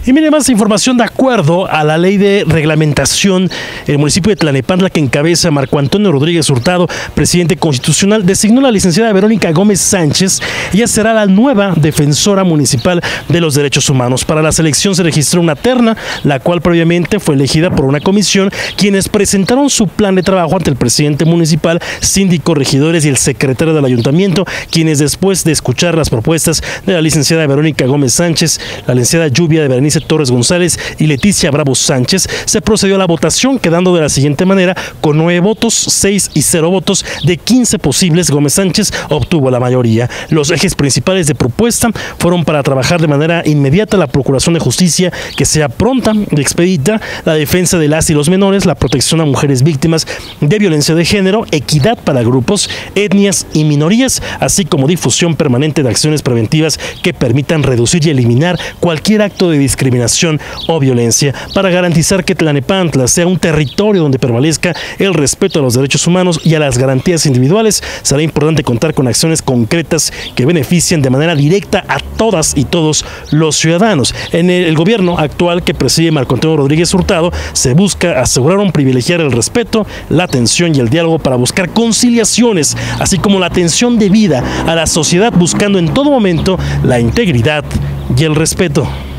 Y mire, más información. De acuerdo a la ley de reglamentación, el municipio de Tlalnepantla, que encabeza Marco Antonio Rodríguez Hurtado, presidente constitucional, designó a la licenciada Verónica Gómez Sánchez. Ella será la nueva defensora municipal de los derechos humanos. Para la selección se registró una terna, la cual previamente fue elegida por una comisión, quienes presentaron su plan de trabajo ante el presidente municipal, síndicos, regidores y el secretario del ayuntamiento, quienes después de escuchar las propuestas de la licenciada Verónica Gómez Sánchez, la licenciada Lluvia de Berenice Torres González y Leticia Bravo Sánchez, se procedió a la votación, quedando de la siguiente manera: con 9 votos, 6 y 0 votos de 15 posibles, Gómez Sánchez obtuvo la mayoría. Los ejes principales de propuesta fueron para trabajar de manera inmediata la procuración de justicia que sea pronta y expedita, la defensa de las y los menores, la protección a mujeres víctimas de violencia de género, equidad para grupos, etnias y minorías, así como difusión permanente de acciones preventivas que permitan reducir y eliminar cualquier acto de discriminación o violencia, para garantizar que Tlalnepantla sea un territorio donde prevalezca el respeto a los derechos humanos y a las garantías individuales. Será importante contar con acciones concretas que beneficien de manera directa a todas y todos los ciudadanos. En el gobierno actual que preside Marco Antonio Rodríguez Hurtado, se busca asegurar privilegiar el respeto, la atención y el diálogo para buscar conciliaciones, así como la atención debida a la sociedad, buscando en todo momento la integridad y el respeto.